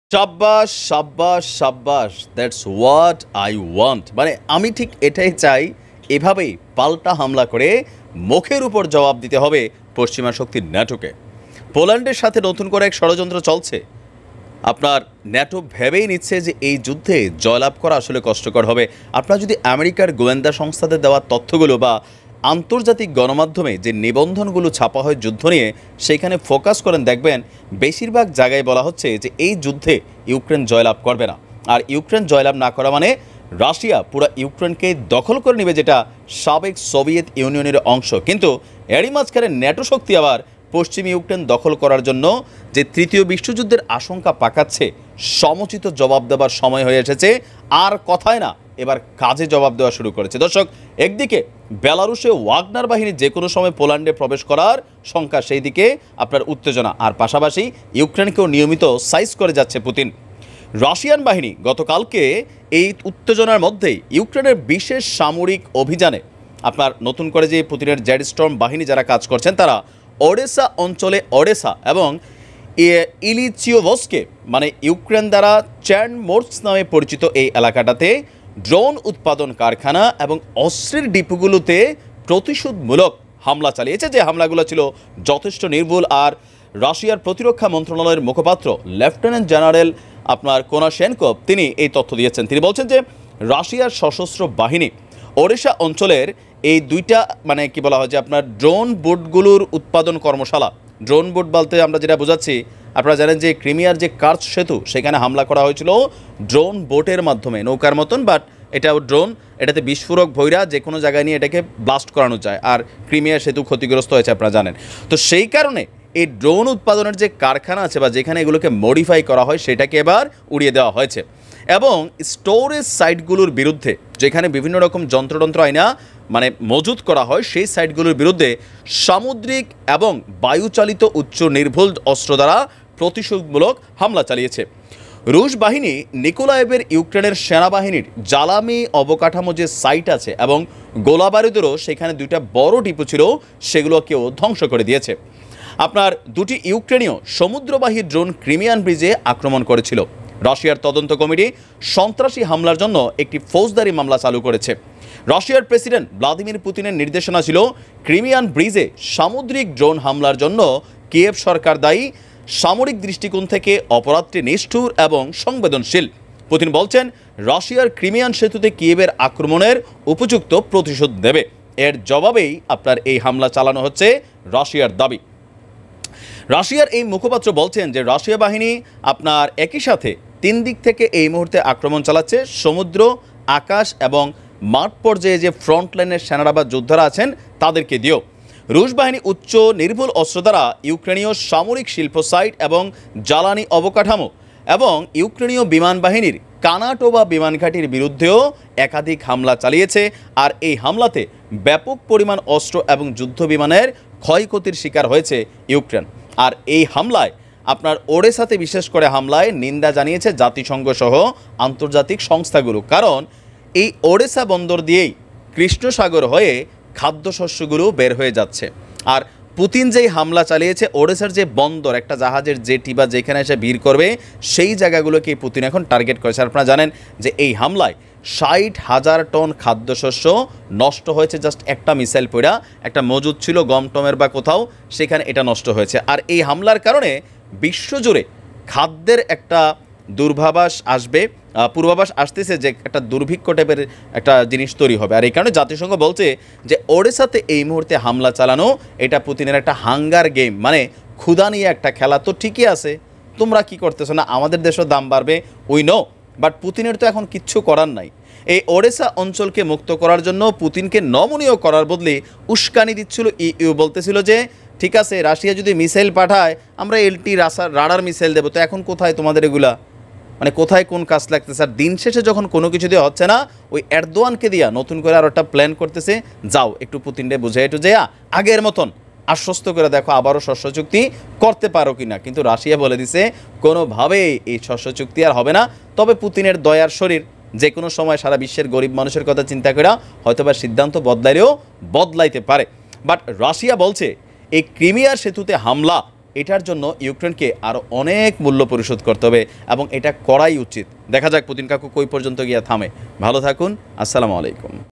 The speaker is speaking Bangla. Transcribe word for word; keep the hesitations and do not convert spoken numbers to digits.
সাব্বাস সাব্বাস সাব্বাস দ্যাটস হোয়াট আই ওয়ান্ট। মানে আমি ঠিক এটাই চাই। এভাবেই পাল্টা হামলা করে মুখের উপর জবাব দিতে হবে পশ্চিমা শক্তির ন্যাটোকে। পোল্যান্ডের সাথে নতুন করে এক ষড়যন্ত্র চলছে। আপনার ন্যাটো ভেবেই নিচ্ছে যে এই যুদ্ধে জয়লাভ করা আসলে কষ্টকর হবে। আপনার যদি আমেরিকার গোয়েন্দা সংস্থাদের দেওয়া তথ্যগুলো বা আন্তর্জাতিক গণমাধ্যমে যে নিবন্ধনগুলো ছাপা হয় যুদ্ধ নিয়ে সেখানে ফোকাস করেন, দেখবেন বেশিরভাগ জায়গায় বলা হচ্ছে যে এই যুদ্ধে ইউক্রেন জয়লাভ করবে না। আর ইউক্রেন জয়লাভ না করা মানে রাশিয়া পুরো ইউক্রেনকে দখল করে নেবে, যেটা সাবেক সোভিয়েত ইউনিয়নের অংশ। কিন্তু এরই মাঝখানে ন্যাটো শক্তি আবার পশ্চিম ইউক্রেন দখল করার জন্য যে তৃতীয় বিশ্বযুদ্ধের আশঙ্কা পাকাচ্ছে, সমুচিত জবাব দেওয়ার সময় হয়ে এসেছে। আর কথায় না, এবার কাজে জবাব দেওয়া শুরু করেছে। দর্শক, একদিকে বেলারুশে ওয়াগনার বাহিনী যে কোনো সময় পোল্যান্ডে প্রবেশ করার শঙ্কা, সেই দিকে আপনার উত্তেজনা, আর পাশাপাশি ইউক্রেনকেও নিয়মিত সাইজ করে যাচ্ছে পুতিন। রাশিয়ান বাহিনী গতকালকে এই উত্তেজনার মধ্যেই ইউক্রেনের বিশেষ সামরিক অভিযানে আপনার নতুন করে যে পুতিনের জেড স্টর্ম বাহিনী যারা কাজ করছেন, তারা ওডেসা অঞ্চলে ওডেসা এবং ইলিচিওভস্কে মানে ইউক্রেন দ্বারা চ্যান্ডমোর্স নামে পরিচিত এই এলাকাটাতে ড্রোন উৎপাদন কারখানা এবং অস্ত্রের ডিপোগুলোতে প্রতিশোধমূলক হামলা চালিয়েছে। যে হামলাগুলো ছিল যথেষ্ট নির্ভুল। আর রাশিয়ার প্রতিরক্ষা মন্ত্রণালয়ের মুখপাত্র লেফটেন্যান্ট জেনারেল আপনার কোনাশেনকোভ তিনি এই তথ্য দিয়েছেন। তিনি বলছেন যে রাশিয়ার সশস্ত্র বাহিনী ওডেসা অঞ্চলের এই দুইটা মানে কি বলা হয় যে আপনার ড্রোন বোটগুলোর উৎপাদন কর্মশালা। ড্রোন বোট বলতে আমরা যেটা বোঝাচ্ছি, আপনারা জানেন যে ক্রিমিয়ার যে কার্চ সেতু, সেখানে হামলা করা হয়েছিল ড্রোন বোটের মাধ্যমে, নৌকার মতন, বাট এটাও ড্রোন। এটাতে বিস্ফোরক ভৈরা যে কোনো জায়গায় নিয়ে এটাকে ব্লাস্ট করানো যায়। আর ক্রিমিয়ার সেতু ক্ষতিগ্রস্ত হয়েছে, আপনারা জানেন। তো সেই কারণে এই ড্রোন উৎপাদনের যে কারখানা আছে বা যেখানে এগুলোকে মডিফাই করা হয়, সেটাকে এবার উড়িয়ে দেওয়া হয়েছে। এবং স্টোরেজ সাইটগুলোর বিরুদ্ধে, যেখানে বিভিন্ন রকম যন্ত্রযন্ত্র আইনা মানে মজুত করা হয়, সেই সাইটগুলোর বিরুদ্ধে সামুদ্রিক এবং বায়ুচালিত উচ্চ নির্ভুল অস্ত্র দ্বারা প্রতিশোধমূলক হামলা চালিয়েছে। রুশ বাহিনী নিকোলায়েভের ইউক্রেনের সেনাবাহিনীর জ্বালানি অবকাঠামো যে সাইট আছে এবং গোলাবারুদেরও সেখানে দুইটা বড় ডিপো ছিল, সেগুলোকেও ধ্বংস করে দিয়েছে। আপনার দুটি ইউক্রেনীয় সমুদ্রবাহী ড্রোন ক্রিমিয়ান ব্রিজে আক্রমণ করেছিল। রাশিয়ার তদন্ত কমিটি সন্ত্রাসী হামলার জন্য একটি ফৌজদারি মামলা চালু করেছে। রাশিয়ার প্রেসিডেন্ট ভ্লাদিমির পুতিনের নির্দেশনা ছিল ক্রিমিয়ান ব্রিজে সামুদ্রিক ড্রোন হামলার জন্য কিয়েভ সরকার দায়ী। সামরিক দৃষ্টিকোণ থেকে অপরাধটি নিষ্ঠুর এবং সংবেদনশীল। পুতিন বলছেন রাশিয়ার ক্রিমিয়ান সেতুতে কিয়েভের আক্রমণের উপযুক্ত প্রতিশোধ দেবে। এর জবাবেই আপনার এই হামলা চালানো হচ্ছে রাশিয়ার দাবি। রাশিয়ার এই মুখপাত্র বলছেন যে রাশিয়া বাহিনী আপনার একই সাথে তিন দিক থেকে এই মুহূর্তে আক্রমণ চালাচ্ছে, সমুদ্র, আকাশ এবং মাঠ পর্যায়ে যে ফ্রন্ট লাইনের সেনারা বা যোদ্ধারা আছেন তাদেরকে দিও। রুশ বাহিনী উচ্চ নির্ভুল অস্ত্র দ্বারা ইউক্রেনীয় সামরিক শিল্প সাইট এবং জ্বালানি অবকাঠামো এবং ইউক্রেনীয় বিমান বাহিনীর কানাটোবা বিমান ঘাঁটির বিরুদ্ধেও একাধিক হামলা চালিয়েছে। আর এই হামলাতে ব্যাপক পরিমাণ অস্ত্র এবং যুদ্ধ বিমানের ক্ষয়ক্ষতির শিকার হয়েছে ইউক্রেন। আর এই হামলায় আপনার ওডেসাতে বিশেষ করে হামলায় নিন্দা জানিয়েছে জাতিসংঘ সহ আন্তর্জাতিক সংস্থাগুলো। কারণ এই ওডেসা বন্দর দিয়েই কৃষ্ণসাগর হয়ে খাদ্যশস্যগুলো বের হয়ে যাচ্ছে। আর পুতিন যেই হামলা চালিয়েছে, ওডেসার যে বন্দর, একটা জাহাজের জেটি বা যেখানে এসে ভিড় করবে, সেই জায়গাগুলোকে পুতিন এখন টার্গেট করেছে। আপনারা জানেন যে এই হামলায় ষাট হাজার টন খাদ্যশস্য নষ্ট হয়েছে। জাস্ট একটা মিসাইল পড়া, একটা মজুদ ছিল গম টমের বা কোথাও, সেখানে এটা নষ্ট হয়েছে। আর এই হামলার কারণে বিশ্বজুড়ে খাদ্যের একটা দুর্ভাবাস আসবে, পূর্বাভাস আসতেছে যে একটা দুর্ভিক্ষ টাইপের একটা জিনিস তৈরি হবে। আর এই কারণে জাতিসংঘ বলছে যে ওডেসাতে এই মুহূর্তে হামলা চালানো এটা পুতিনের একটা হাঙ্গার গেম, মানে ক্ষুধা নিয়ে একটা খেলা। তো ঠিকই আছে, তোমরা কি করতেছো না, আমাদের দেশেও দাম বাড়বে, উই নো, বাট পুতিনের তো এখন কিচ্ছু করার নাই। এই ওডেসা অঞ্চলকে মুক্ত করার জন্য পুতিনকে নমনীয় করার বদলে উস্কানি দিচ্ছিল ইইউ। বলতেছিল যে ঠিক আছে, রাশিয়া যদি মিসাইল পাঠায় আমরা এলটি রাডার মিসাইল দেবো। তো এখন কোথায় তোমাদের এগুলা, মানে কোথায় কোন কাজ লাগতেছে? আর দিন শেষে যখন কোনো কিছু দিয়ে হচ্ছে না, ওই এরদোয়ানকে দিয়া নতুন করে আরও একটা প্ল্যান করতেছে, যাও একটু পুতিনরে বুঝে একটু যেয়া আগের মতন আশ্বস্ত করে দেখো আবারও শস্য চুক্তি করতে পারো কি না। কিন্তু রাশিয়া বলে দিছে কোনোভাবেই এই শস্য চুক্তি আর হবে না। তবে পুতিনের দয়ার শরীর যে কোনো সময় সারা বিশ্বের গরিব মানুষের কথা চিন্তা করে হয়তোবা সিদ্ধান্ত বদলাইলেও বদলাইতে পারে। বাট রাশিয়া বলছে এই ক্রিমিয়ার সেতুতে হামলা এটার জন্য ইউক্রেনকে আরও অনেক মূল্য পরিশোধ করতে হবে এবং এটা করাই উচিত। দেখা যাক পুতিন কাকু কই পর্যন্ত গিয়ে থামে। ভালো থাকুন, আসসালামু আলাইকুম।